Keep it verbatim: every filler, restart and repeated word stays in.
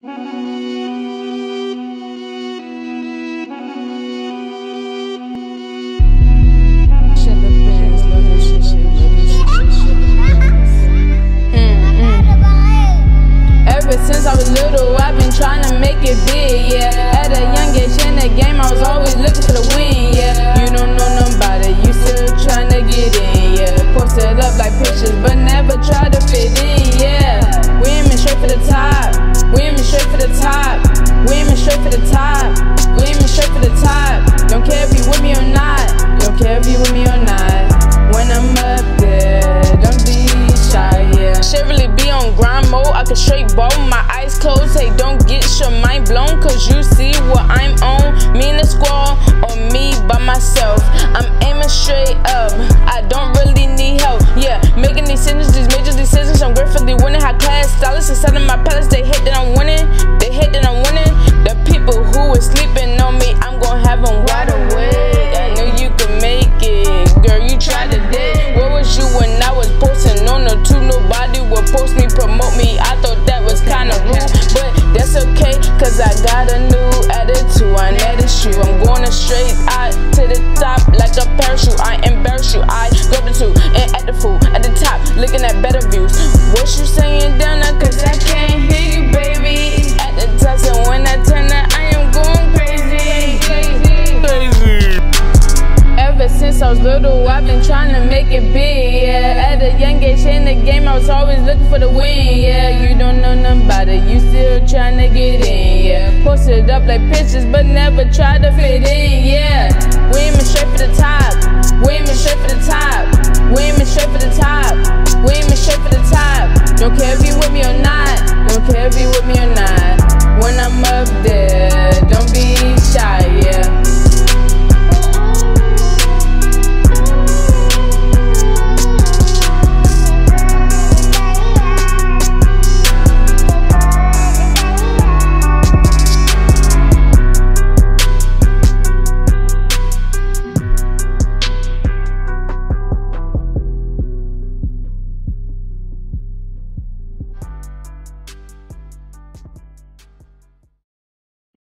Since I was little, I've been trying to make it big, yeah. At a young age in the game, I was always looking for the win, yeah. You don't know nobody, you still trying to get in, yeah. Posted up like pictures, but never try to fit in, yeah. We aiming straight for the top, we aiming straight for the top, we aiming straight for the top, we aiming straight for the top. Don't care if you with me or not, don't care if you with me or not. When I'm up there, don't be shy, yeah. Shit really be on grind mode, I can straight ball my eyes closed. Hey, don't get your mind blown, cause you see what I'm on. Me and the squad, or me by myself. I'm aiming straight up, I don't really need help. Yeah, making these decisions, these major decisions. I'm gratefully winning. High class stylists inside of my palace. They hate that I'm winning, they hate that I'm winning. The people who were sleeping on me, I'm gonna have them wide awake. I knew you could make it, girl, you tried to date. Where was you when I was posting on the two? Nobody would post me, promote me. I thought that was kinda rude, but that's okay, cause I got a new attitude, and that is true. I'm going straight out to the top like a parachute. I embarrass you, I grab the two and at the food at the top, looking at better views. What you saying down there, cause I can't hear you, baby. At the top, so when I turn that, I am going crazy. Crazy. Ever since I was little, I've been trying to make it big, yeah. At a young age in the game, I was always looking for the win, yeah. You don't know nothing about it, you still trying to get in, yeah. Posted up like pictures, but never tried to fit in, yeah. We aiming straight for the top, we aiming straight for the top, we aiming straight for the top, we aiming straight for the top. Don't care if you with me or not, don't care if you with me or